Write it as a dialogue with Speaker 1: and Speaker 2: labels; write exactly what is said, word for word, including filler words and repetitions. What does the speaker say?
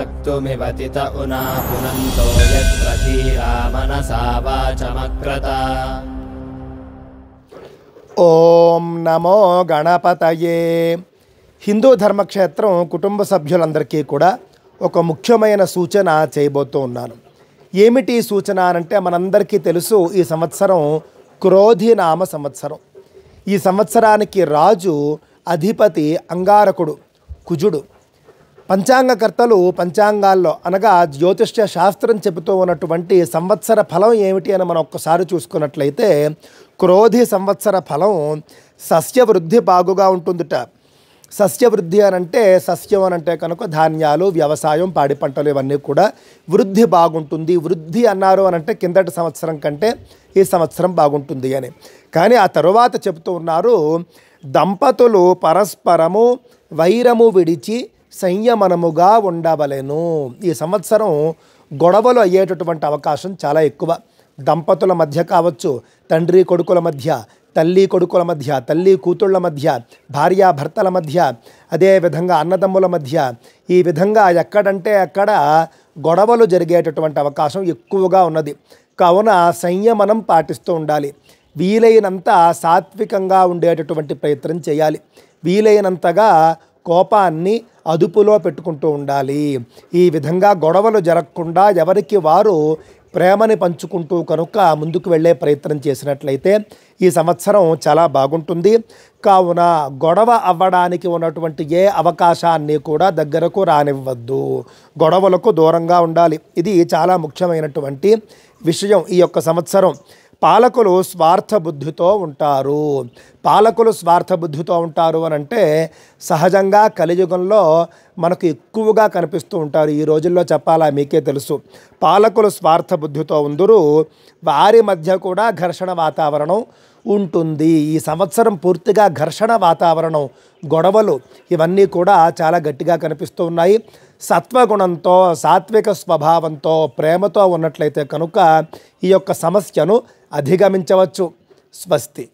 Speaker 1: सक्तुमिवतित उना पुनन्तो यत्र धीरा मनसा वाचमक्रत।
Speaker 2: ఓం నమో గణపతయే. హిందూ ధర్మక్షేత్రం కుటుంబ సభ్యులందరికీ కూడా ఒక ముఖ్యమైన సూచన చేయబోతూ ఉన్నాను. ఏమిటి సూచన అంటే మనందరికీ తెలుసు, ఈ సంవత్సరం క్రోధి నామ సంవత్సరం. ఈ సంవత్సరానికి రాజు అధిపతి అంగారకుడు కుజుడు. పంచాంగకర్తలు పంచాంగాల్లో అనగా జ్యోతిష్య శాస్త్రం చెబుతూ ఉన్నటువంటి సంవత్సర ఫలం ఏమిటి అని మనం ఒక్కసారి చూసుకున్నట్లయితే క్రోధి సంవత్సర ఫలం సస్యవృద్ధి బాగుగా ఉంటుందిట. సస్యవృద్ధి అని అంటే సస్యం అని అంటే కనుక ధాన్యాలు, వ్యవసాయం, పాడి పంటలు ఇవన్నీ కూడా వృద్ధి బాగుంటుంది. వృద్ధి అన్నారు అని అంటే కిందటి సంవత్సరం కంటే ఈ సంవత్సరం బాగుంటుంది అని. కానీ ఆ తరువాత చెబుతూ ఉన్నారు, దంపతులు పరస్పరము వైరము విడిచి సంయమనముగా ఉండవలెను. ఈ సంవత్సరం గొడవలు అయ్యేటటువంటి అవకాశం చాలా ఎక్కువ. దంపతుల మధ్య కావచ్చు, తండ్రి కొడుకుల మధ్య, తల్లి కొడుకుల మధ్య, తల్లి కూతుళ్ళ మధ్య, భార్యాభర్తల మధ్య, అదేవిధంగా అన్నదమ్ముల మధ్య, ఈ విధంగా ఎక్కడంటే అక్కడ గొడవలు జరిగేటటువంటి అవకాశం ఎక్కువగా ఉన్నది. కావున సంయమనం పాటిస్తూ ఉండాలి. వీలైనంత సాత్వికంగా ఉండేటటువంటి ప్రయత్నం చేయాలి. వీలైనంతగా కోపాన్ని అదుపులో పెట్టుకుంటూ ఉండాలి. ఈ విధంగా గొడవలు జరగకుండా ఎవరికి వారు ప్రేమని పంచుకుంటూ కనుక ముందుకు వెళ్ళే ప్రయత్నం చేసినట్లయితే ఈ సంవత్సరం చాలా బాగుంటుంది. కావున గొడవ అవ్వడానికి ఉన్నటువంటి ఏ అవకాశాన్ని కూడా దగ్గరకు రానివ్వద్దు. గొడవలకు దూరంగా ఉండాలి. ఇది చాలా ముఖ్యమైనటువంటి విషయం. ఈ యొక్క సంవత్సరం పాలకులు స్వార్థ బుద్ధితో ఉంటారు. పాలకులు స్వార్థ బుద్ధితో ఉంటారు అని అంటే సహజంగా కలియుగంలో మనకు ఎక్కువగా కనిపిస్తూ ఉంటారు. ఈ రోజుల్లో చెప్పాలా మీకే తెలుసు. పాలకులు స్వార్థ బుద్ధితో ఉందరు. వారి మధ్య కూడా ఘర్షణ వాతావరణం ఉంటుంది. ఈ సంవత్సరం పూర్తిగా ఘర్షణ వాతావరణం, గొడవలు ఇవన్నీ కూడా చాలా గట్టిగా కనిపిస్తూ ఉన్నాయి. సత్వగుణంతో, సాత్విక స్వభావంతో, ప్రేమతో ఉన్నట్లయితే కనుక ఈ యొక్క సమస్యను అధిగమించవచ్చు. స్వస్తి.